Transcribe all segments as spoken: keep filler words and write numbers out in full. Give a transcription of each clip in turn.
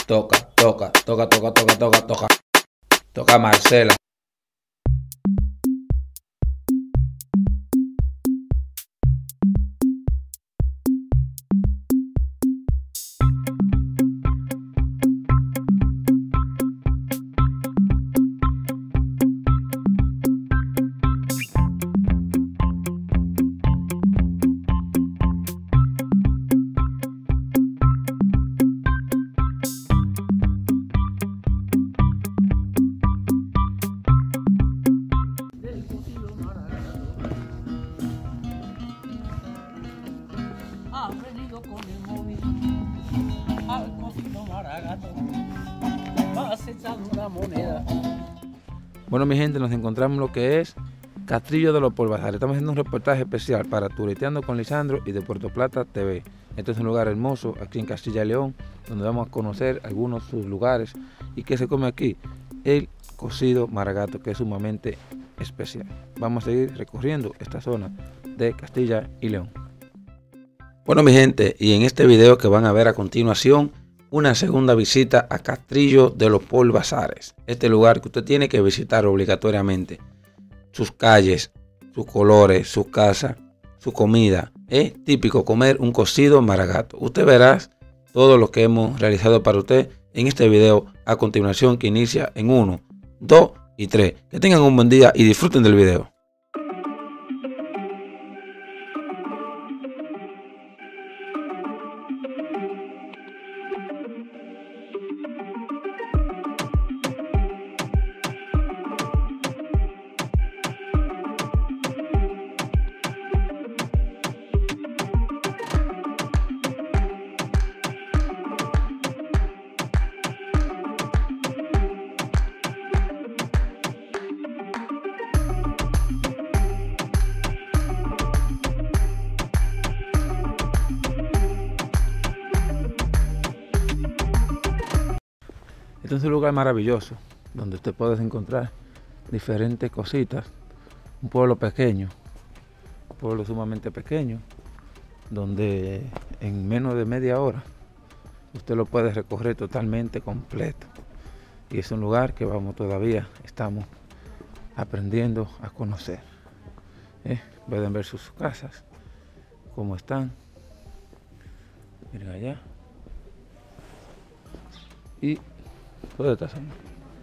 Toca, toca, toca, toca, toca, toca, toca. Toca Marcela. Ha venido con el móvil al cocido Maragato, vas echando una moneda. Bueno, mi gente, nos encontramos en lo que es Castrillo de los Polvasares. Estamos haciendo un reportaje especial para Tureteando con Lisandro y de Puerto Plata T V. Este es un lugar hermoso aquí en Castilla y León, donde vamos a conocer algunos de sus lugares. ¿Y qué se come aquí? El cocido Maragato, que es sumamente especial. Vamos a seguir recorriendo esta zona de Castilla y León. Bueno, mi gente, y en este video que van a ver a continuación, una segunda visita a Castrillo de los Polvasares. Este lugar que usted tiene que visitar obligatoriamente. Sus calles, sus colores, sus casas, su comida. Es típico comer un cocido Maragato. Usted verá todo lo que hemos realizado para usted en este video a continuación, que inicia en uno, dos y tres. Que tengan un buen día y disfruten del video. Este es un lugar maravilloso donde usted puede encontrar diferentes cositas. Un pueblo pequeño, un pueblo sumamente pequeño, donde en menos de media hora usted lo puede recorrer totalmente completo. Y es un lugar que vamos todavía, estamos aprendiendo a conocer. ¿Eh? Pueden ver sus casas, cómo están. Miren allá. Y toda esta zona.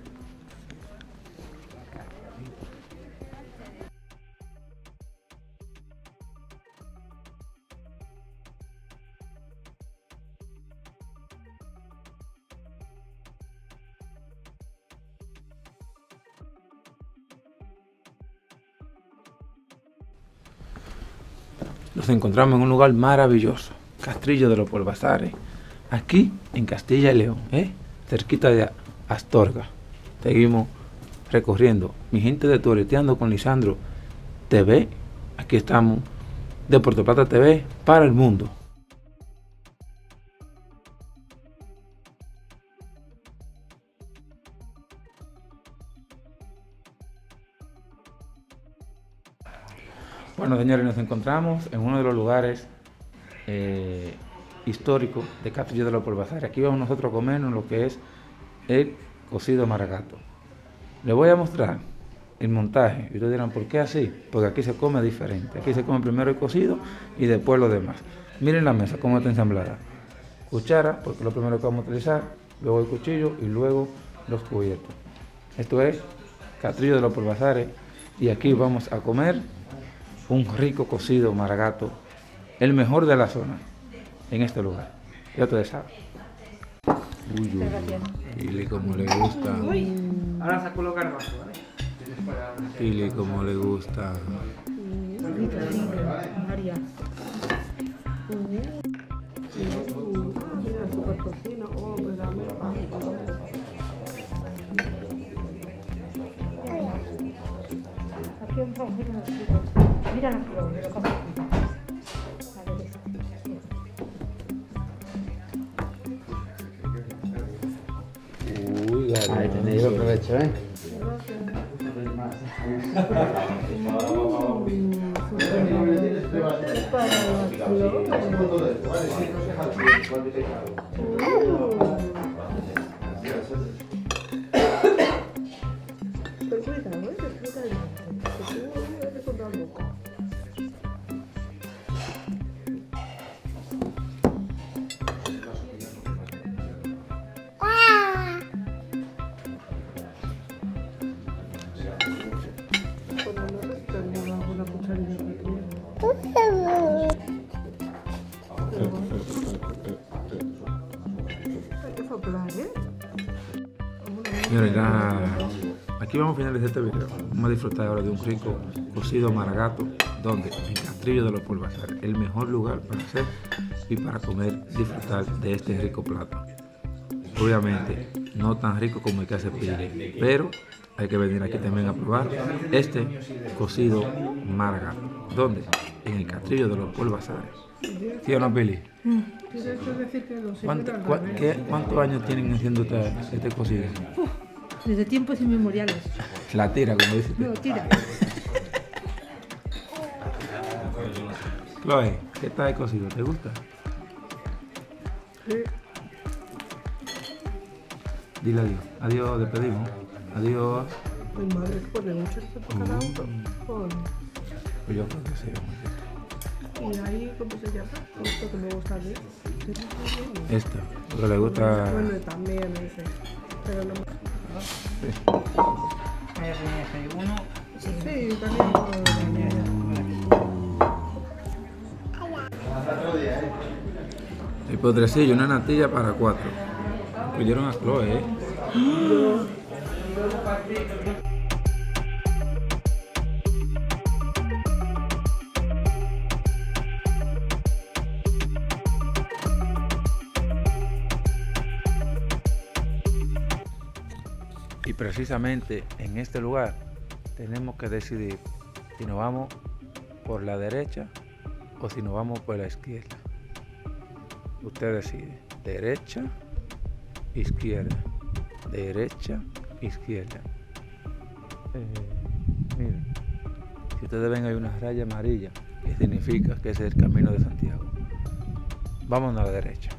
Nos encontramos en un lugar maravilloso, Castrillo de los Polvasares, aquí en Castilla y León, ¿eh? cerquita de Astorga. Seguimos recorriendo. Mi gente de Tureteando con Lisandro T V, aquí estamos, de Puerto Plata T V para el mundo. Bueno, señores, nos encontramos en uno de los lugares eh, históricos de Castrillo de los Polvasares. Aquí vamos nosotros a comernos lo que es el cocido Maragato. Les voy a mostrar el montaje y ustedes dirán, ¿por qué así? Porque aquí se come diferente. Aquí se come primero el cocido y después lo demás. Miren la mesa cómo está ensamblada. Cuchara, porque es lo primero que vamos a utilizar, luego el cuchillo y luego los cubiertos. Esto es Castrillo de los Polvasares y aquí vamos a comer un rico cocido Maragato, el mejor de la zona, en este lugar. Ya ustedes saben. Uy, uy, uy. Pili como le gusta. Uy, ahora saco los garbanzos, ¿vale? Pili como le gusta. María. Aquí un poco, mira la flor, mira cómo. Uy, ahí tenéis, aprovecho, ¿eh? Claro. Señores, ya aquí vamos a finalizar este video. Vamos a disfrutar ahora de un rico cocido maragato, donde en Castrillo de los Polvasares, el mejor lugar para hacer y para comer, disfrutar de este rico plato. Obviamente, no tan rico como el que hace Pili, pero hay que venir aquí también a probar este cocido maragato, donde en el Castrillo de los Polvasares. ¿Sí o no, Pili? ¿Cuánto, cua, qué, ¿Cuántos años tienen haciendo este, este cocido? Uf, desde tiempos inmemoriales. La tira, como dice. No, tira. Chloe, ¿qué tal el cocido? ¿Te gusta? Sí. Dile adiós. Adiós, despedimos. Adiós. Mi madre pone mucho esto por cada uno. Pone. Pues yo creo que sí. Y ahí, ¿cómo se llama? Esto que me gusta a mí. Esto, pero le gusta. Bueno, también ese. Pero no. Hay desayuno. Sí, también. El potrecillo, una natilla para cuatro. Pidieron a Chloe, ¿eh? Y precisamente en este lugar tenemos que decidir si nos vamos por la derecha o si nos vamos por la izquierda. Usted decide, derecha, izquierda, derecha, izquierda. Eh, miren, si ustedes ven hay una raya amarilla que significa que ese es el camino de Santiago. Vamos a la derecha.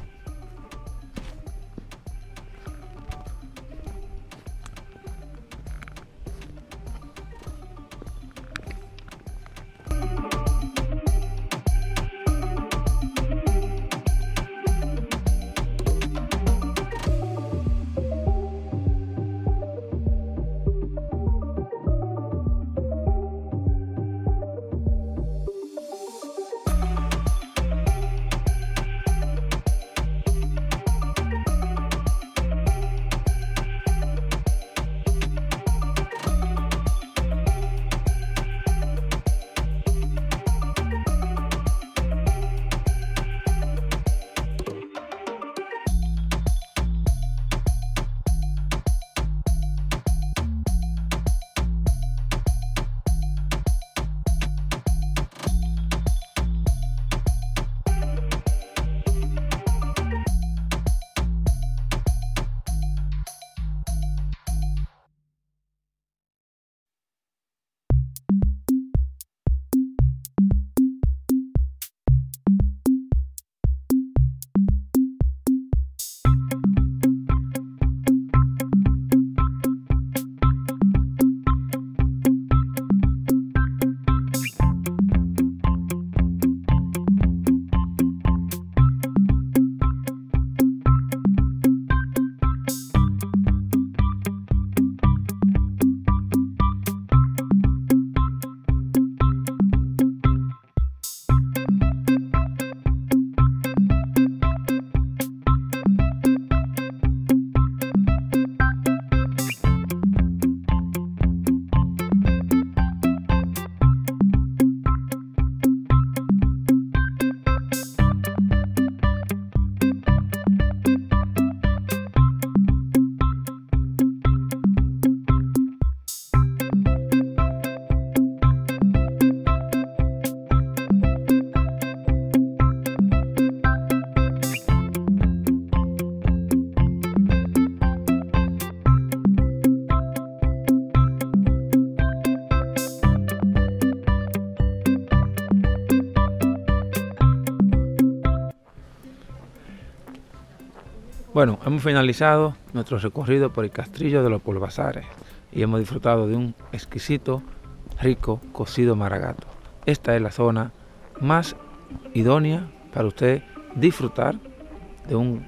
Bueno, hemos finalizado nuestro recorrido por el Castrillo de los Polvasares y hemos disfrutado de un exquisito, rico cocido maragato. Esta es la zona más idónea para usted disfrutar de un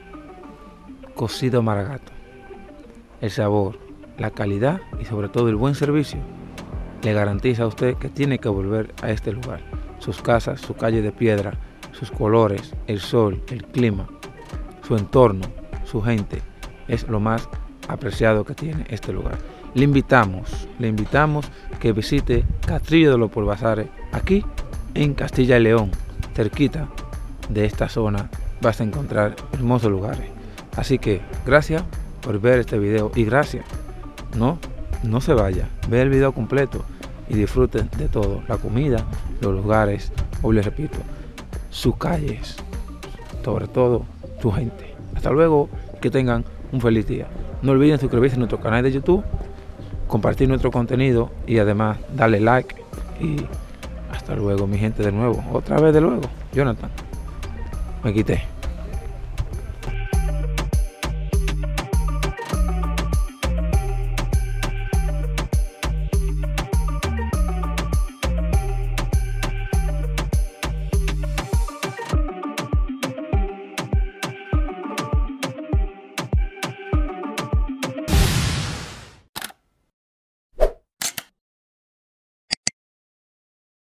cocido maragato. El sabor, la calidad y sobre todo el buen servicio le garantiza a usted que tiene que volver a este lugar. Sus casas, su calle de piedra, sus colores, el sol, el clima, su entorno, su gente es lo más apreciado que tiene este lugar. Le invitamos, le invitamos que visite Castrillo de los Polvazares aquí en Castilla y León, cerquita de esta zona vas a encontrar hermosos lugares. Así que gracias por ver este video y gracias, no, no se vaya, ve el video completo y disfruten de todo, la comida, los lugares, hoy les repito, sus calles, sobre todo su gente. Hasta luego, que tengan un feliz día. No olviden suscribirse a nuestro canal de YouTube, compartir nuestro contenido y además darle like. Y hasta luego, mi gente, de nuevo, otra vez de luego, Jonathan, me quité.